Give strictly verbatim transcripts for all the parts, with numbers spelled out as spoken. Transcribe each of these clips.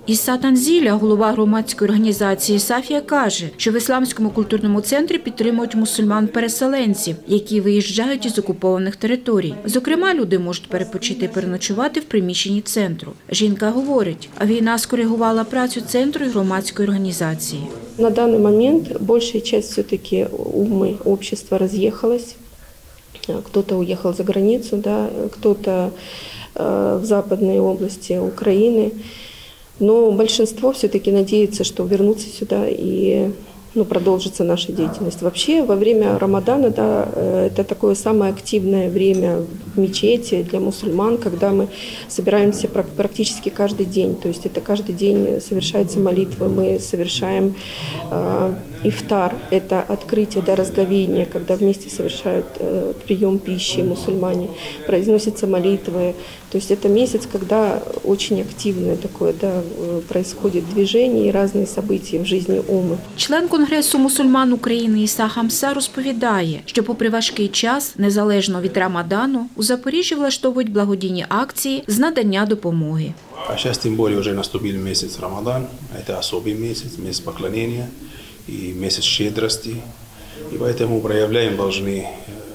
Іса Танзіля, голова громадської організації «Сафія», каже, що в Ісламському культурному центрі підтримують мусульман-переселенців, які виїжджають із окупованих територій. Зокрема, люди можуть перепочити і переночувати в приміщенні центру. Жінка говорить, а війна скоригувала працю центру і громадської організації. На данный момент большая часть все-таки умы общества разъехалась. Кто-то уехал за границу, да, кто-то э, в западные области Украины. Но большинство все-таки надеется, что вернутся сюда и ну, продолжится наша деятельность. Вообще, во время Рамадана, да, это такое самое активное время в мечети для мусульман, когда мы собираемся практически каждый день. То есть это каждый день совершаются молитвы, мы совершаем э, ифтар, это открытие, да, разговения, когда вместе совершают э, прием пищи мусульмане, произносятся молитвы. То есть это месяц, когда очень активное такое, да, происходит движение и разные события в жизни уммы. Член Конгресу мусульман України Іса Хамса розповідає, що попри важкий час, незалежно від Рамадану, у Запоріжжі влаштовують благодійні акції з надання допомоги. А сейчас тем более уже наступил месяц Рамадан, это особый месяц, месяц поклонения и месяц щедрости. И поэтому проявляем должны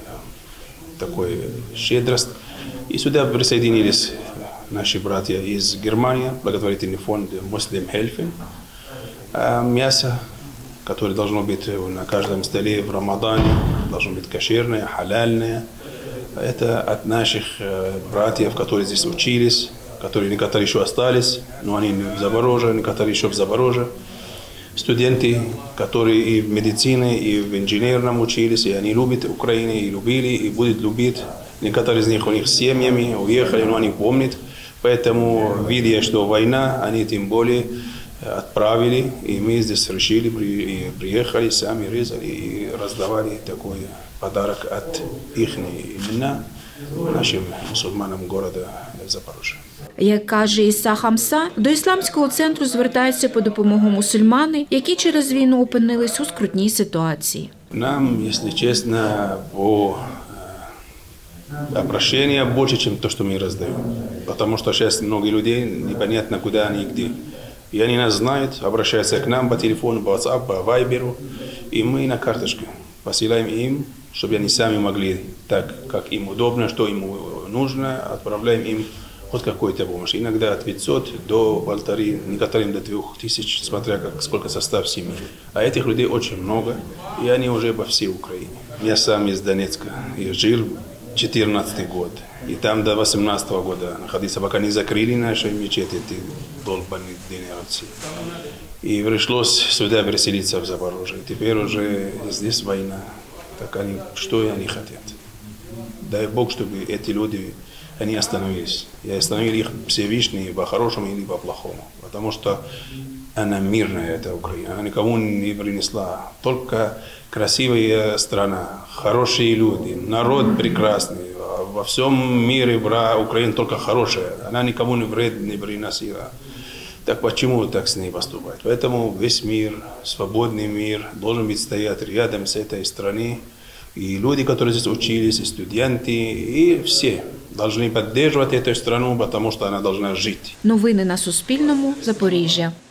такой щедрость. И сюда присоединились наши братья из Германии, благотворительный фонд Muslim Helfen. Мясо, которое должно быть на каждом столе в Рамадане, должно быть кошерное, халяльное. Это от наших братьев, которые здесь учились, которые некоторые еще остались, но они в Запорожье, некоторые еще в Запорожье. Студенты, которые и в медицине, и в инженерном учились, и они любят Украину, и любили, и будут любить. Некоторые из них у них с семьями уехали, но они помнят. Поэтому, видя, что война, они тем более отправили, и мы здесь решили, и приехали, сами резали и раздавали такой подарок от их имена нашим мусульманам города Запорожжя. Як каже Іса Хамса, до Ісламського центру звертаються по допомогу мусульмани, які через війну опинились у скрутній ситуації. Нам, если честно, по обращения больше, чем то, что мы раздаем. Потому что сейчас много людей, непонятно куда они и где. И они нас знают, обращаются к нам по телефону, по WhatsApp, по Viber, и мы на карточке посылаем им, чтобы они сами могли, так как им удобно, что им нужно, отправляем им хоть какой-то помощь. Иногда от пятисот до полторы, некоторым до двух тысяч, смотря как, сколько состав семьи. А этих людей очень много, и они уже по всей Украине. Я сам из Донецка, я жил четырнадцатый год, и там до восемнадцатого года находился, пока не закрыли наши мечети, эти долбанные динерцы. И пришлось сюда переселиться в Запорожье. Теперь уже здесь война. Так они, что они хотят? Дай Бог, чтобы эти люди, они остановились. И остановили их Всевышний по-хорошему или по-плохому. Потому что она мирная, эта Украина. Она никому не принесла. Только красивая страна, хорошие люди, народ прекрасный. Во всем мире Украина только хорошая. Она никому не вред не приносила. Так почему так с ней поступать? Поэтому весь мир, свободный мир, должен быть стоять рядом с этой страной. И люди, которые здесь учились, и студенты, и все должны поддерживать эту страну, потому что она должна жить. Новини на Суспільному. Запоріжжя.